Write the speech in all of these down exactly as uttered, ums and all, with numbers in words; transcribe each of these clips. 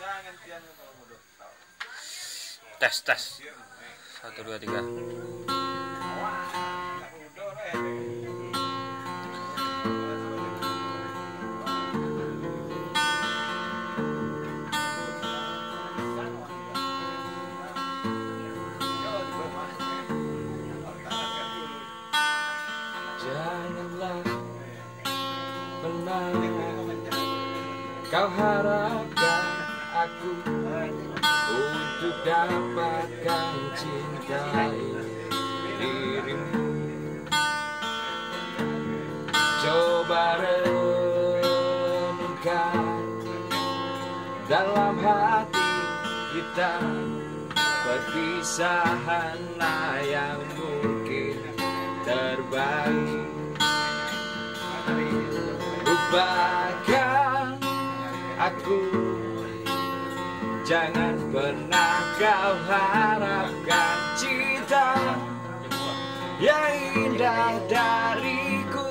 Tes tes. Satu dua tiga. Janganlah pernah kau harapkan aku untuk dapatkan cintai dirimu. Coba renungkan dalam hati kita, perpisahan yang mungkin terbaik. Lupakan aku, jangan pernah kau harapkan cinta yang indah dariku.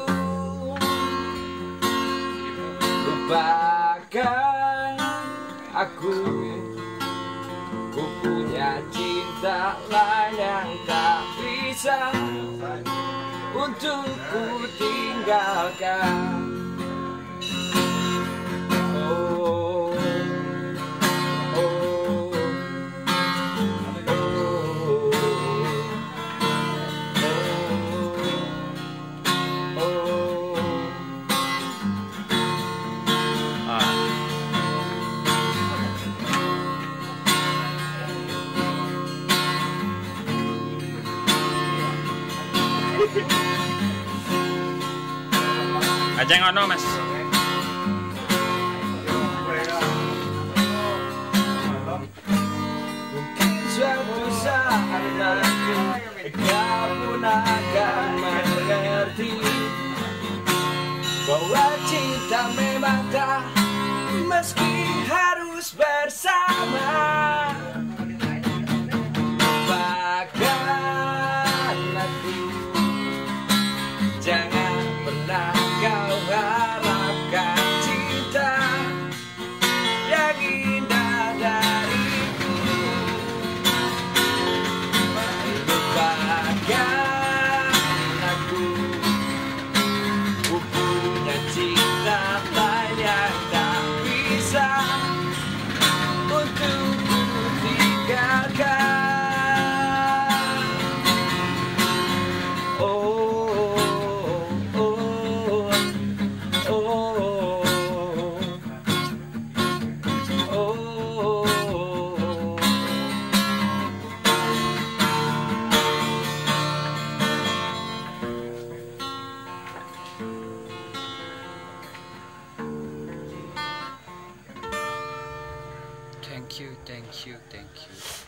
Lupakan aku, ku punya cinta lain yang tak bisa untuk ku tinggalkan. Oh, oh, oh, oh, oh. Aja ngono mas. Mungkin suatu saat nanti kau pun akan mengerti bahwa cinta memang tak meski harus bersama. Lupakan aku, jangan pernah kau harapkan cinta yang indah dariku. Lupakan aku, ku punya cinta lain yang tak bisa untuk ku tinggalkan. Thank you, thank you, thank you.